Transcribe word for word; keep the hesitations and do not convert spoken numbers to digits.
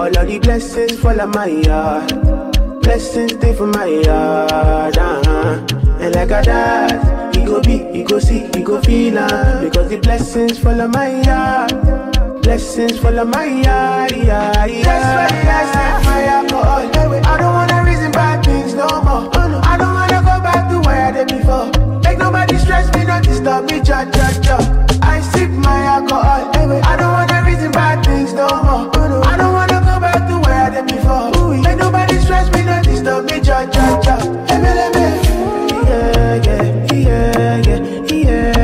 All of the blessings fall on my yard. Blessings stay for my yard. Uh-huh. And like a dad, he go be, he go see, he go feel uh, because the blessings fall on my yard. Blessings fall on my yard. Yeah, yeah. That's why I sip my alcohol. I don't wanna reason bad things no more. I don't wanna go back to where I did before. Make nobody stress me, not disturb me, cha cha cha. I sip my alcohol. I don't wanna reason bad things no more. I don't wanna go back to where I did before. Make nobody stress me, not disturb me, cha cha cha. Yeah, yeah, yeah, yeah, yeah.